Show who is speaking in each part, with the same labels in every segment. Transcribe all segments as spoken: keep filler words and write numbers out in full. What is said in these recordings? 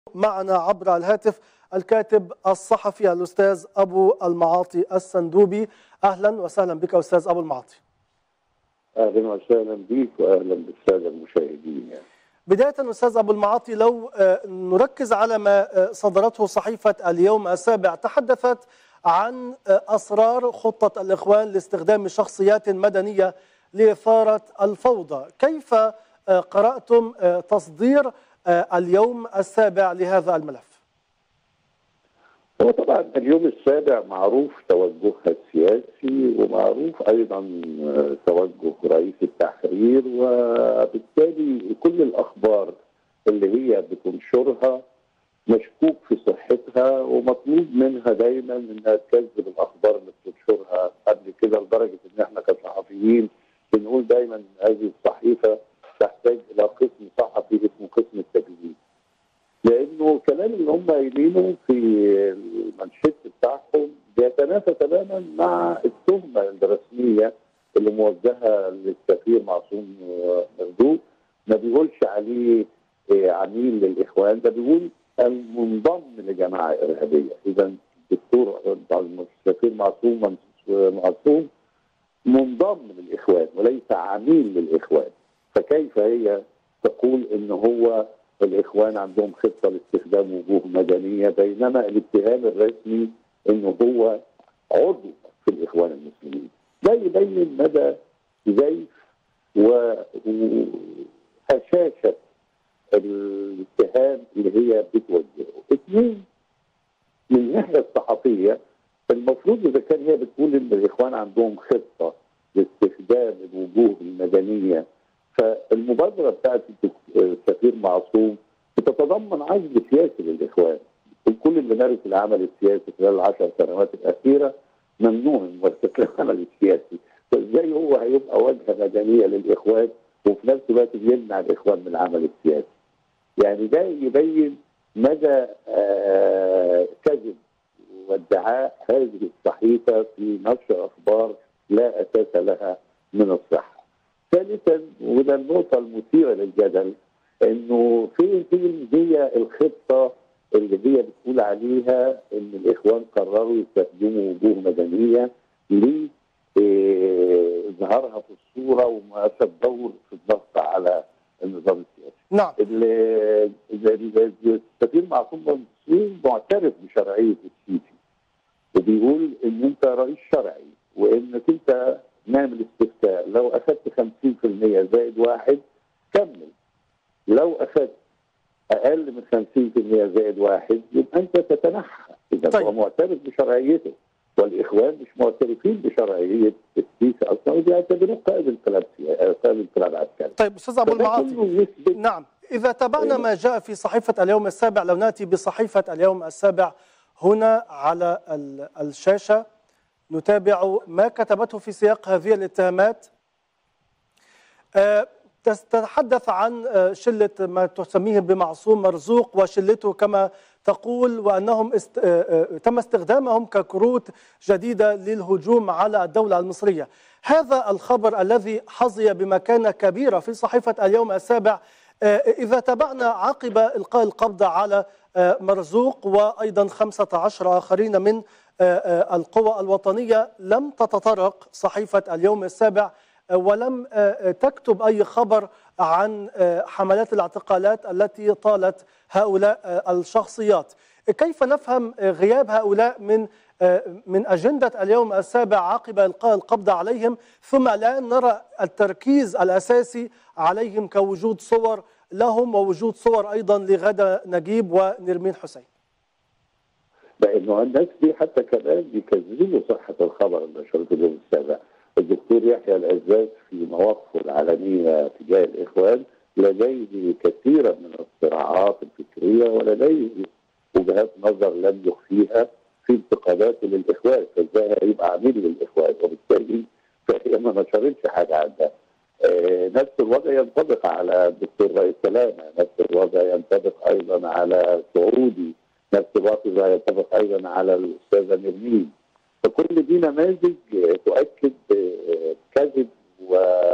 Speaker 1: معنا عبر الهاتف الكاتب الصحفي الأستاذ أبو المعاطي السندوبي. أهلا وسهلا بك أستاذ أبو المعاطي.
Speaker 2: أهلا وسهلا بك وأهلا بالسادة المشاهدين. يعني.
Speaker 1: بداية أستاذ أبو المعاطي، لو نركز على ما صدرته صحيفة اليوم السابع، تحدثت عن أسرار خطة الإخوان لاستخدام شخصيات مدنية لإثارة الفوضى. كيف قرأتم تصدير اليوم السابع لهذا الملف؟
Speaker 2: هو طبعا اليوم السابع معروف توجهها السياسي ومعروف ايضا توجه رئيس التحرير، وبالتالي كل الاخبار اللي هي بتنشرها مشكوك في صحتها، ومطلوب منها دايما انها تكذب الاخبار اللي بتنشرها قبل كده، لدرجه ان احنا كصحفيين بنقول دايما ان هذه الصحيفه تحتاج الى قسم صحفي اسمه قسم التكذيب، لانه الكلام اللي هم قايلينه في المانشيت بتاعهم بيتنافى تماما مع التهمه الرسميه اللي موجهه للسفير معصوم مرزوق. ما بيقولش عليه عميل للاخوان، ده بيقول المنضم لجماعه ارهابيه. اذا الدكتور السفير معصوم معصوم منضم للاخوان وليس عميل للاخوان، فكيف هي تقول ان هو الاخوان عندهم خطه لاستخدام وجوه مدنيه، بينما الاتهام الرسمي انه هو عضو في الاخوان المسلمين؟ ده يبين مدى زيف وهشاشه الاتهام اللي هي بتوجهه. اثنين، من الناحيه الصحفيه المفروض اذا كان هي بتقول ان الاخوان عندهم خطه لاستخدام الوجوه المدنيه، فالمبادره بتاعت السفير معصوم بتتضمن عزل سياسي للاخوان. كل اللي مارس العمل السياسي خلال العشر سنوات الاخيره ممنوع من ممارسه العمل السياسي، فازاي هو هيبقى واجهه مدنيه للاخوان وفي نفس الوقت بيمنع الاخوان من العمل السياسي؟ يعني ده يبين مدى آه كذب وادعاء هذه الصحيفه في نشر اخبار لا اساس لها من الصحه. ثالثا، وده النقطه المثيره للجدل، انه فين فين هي الخطه اللي هي بتقول عليها ان الاخوان قرروا يستخدموا وجوه مدنيه لاظهارها في الصوره وممارسه دور في الضغط على النظام السياسي.
Speaker 1: نعم.
Speaker 2: السفير معصوم مرزوق معترف بشرعيه السيسي وبيقول ان انت رئيس شرعي وانك انت نعمل استفتاء، لو اخذت خمسين بالمئة زائد واحد كمل، لو اخذت اقل من خمسين بالمئة زائد واحد يبقى انت تتنحى. اذا طيب. هو معترف بشرعيته، والاخوان مش معترفين بشرعيه السيسي اصلا وبيعتبروه قائد انقلاب قائد انقلاب عسكري.
Speaker 1: طيب استاذ ابو المعاطي، نعم، اذا تابعنا ما جاء في صحيفه اليوم السابع، لو ناتي بصحيفه اليوم السابع هنا على الشاشه نتابع ما كتبته في سياق هذه الاتهامات. تتحدث عن شلة ما تسميه بمعصوم مرزوق وشلته كما تقول، وأنهم است... تم استخدامهم ككروت جديدة للهجوم على الدولة المصرية. هذا الخبر الذي حظي بمكانة كبيرة في صحيفة اليوم السابع، إذا تابعنا عقب إلقاء القبض على مرزوق وأيضا خمسة عشر آخرين من القوى الوطنية، لم تتطرق صحيفة اليوم السابع ولم تكتب أي خبر عن حملات الاعتقالات التي طالت هؤلاء الشخصيات. كيف نفهم غياب هؤلاء من من أجندة اليوم السابع عقب إلقاء القبض عليهم، ثم لا نرى التركيز الأساسي عليهم كوجود صور لهم ووجود صور أيضا لغادة نجيب ونرمين حسين؟
Speaker 2: لأنه الناس دي حتى كمان بيكذبوا صحة الخبر اللي نشرته اليوم السابع. الدكتور يحيى العزاز في مواقفه العلنية تجاه الإخوان لديه كثيرا من الصراعات الفكرية ولديه وجهات نظر لم يخفيها في انتقاداته للإخوان، فازاي هيبقى عميل للإخوان؟ وبالتالي فهي ما نشرتش حاجة عنها. آه نفس الوضع ينطبق على الدكتور رئيس سلامة، نفس الوضع ينطبق أيضا على سعودي، نفس الوضع ينطبق أيضا على الأستاذة نرمين. فكل دي نماذج تؤكد كذب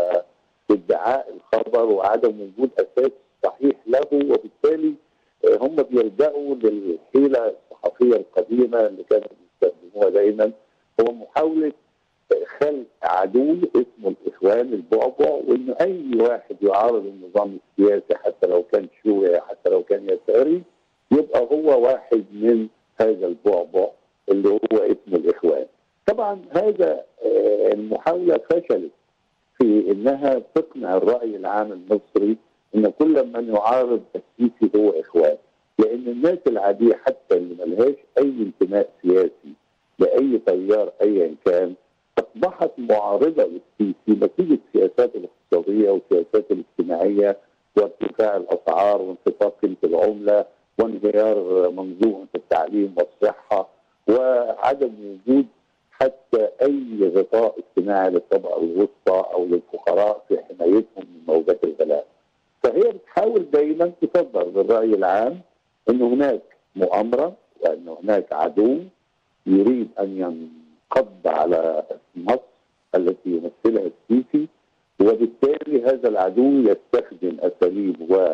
Speaker 2: وادعاء الخبر وعدم وجود اساس صحيح له، وبالتالي هم بيلجأوا للحيلة الصحفية القديمة اللي كانوا بيستخدموها دايما، هو محاولة خلق عدو اسمه الإخوان البعبع، وإنه أي واحد يعارض النظام السياسي حتى لو كان شيوعي حتى لو كان يساري يبقى هو واحد من هذا البعبع اللي هو اسمه الإخوان. طبعا هذا المحاولة فشلت في انها تقنع الراي العام المصري ان كل من يعارض السيسي هو اخوان، لان الناس العاديه حتى اللي ملهاش اي انتماء سياسي لاي تيار ايا كان اصبحت معارضه للسيسي نتيجه السياسات الاقتصاديه والسياسات الاجتماعيه وارتفاع الاسعار وانخفاض قيمه العمله وانهيار منظومه التعليم والصحه وعدم وجود حتى اي غطاء اجتماعي للطبقه الوسطى او للفقراء في حمايتهم من موجات الغلاء. فهي بتحاول دايما تصدر للراي العام ان هناك مؤامره وان هناك عدو يريد ان ينقض على مصر التي يمثلها السيسي، وبالتالي هذا العدو يستخدم اساليب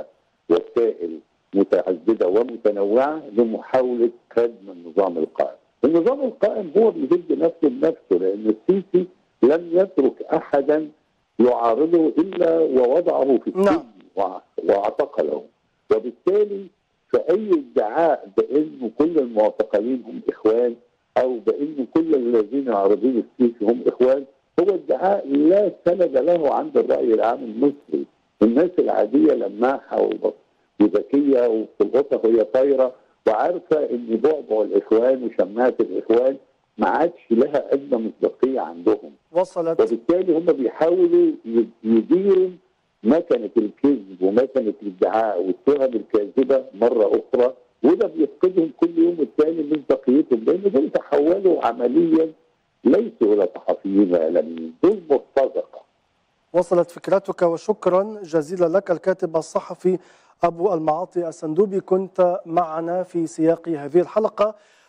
Speaker 2: ووسائل متعدده ومتنوعه لمحاوله هدم النظام القائم. النظام القائم هو بيهد نفسه بنفسه، لان السيسي لم يترك احدا يعارضه الا ووضعه في السجن واعتقله، وبالتالي فاي ادعاء بانه كل المعتقلين هم اخوان او بانه كل الذين يعارضون السيسي هم اخوان هو ادعاء لا سند له عند الراي العام المصري. الناس العاديه لماحه وذكيه وبتلقطها وهي طايره وعارفه ان بعبع الاخوان وشماعه الاخوان ما عادش لها ادنى مصداقيه عندهم.
Speaker 1: وصلت.
Speaker 2: وبالتالي هم بيحاولوا يديروا مكنه الكذب ومكنه الادعاء والتهم الكاذبه مره اخرى، وده بيفقدهم كل يوم والتاني من تقيتهم، لان دول تحولوا عمليا ليسوا الى صحفيين واعلاميين، دول مرتزقه.
Speaker 1: وصلت فكرتك وشكرا جزيلا لك. الكاتب الصحفي أبو المعاطي السندوبي كنت معنا في سياق هذه الحلقة.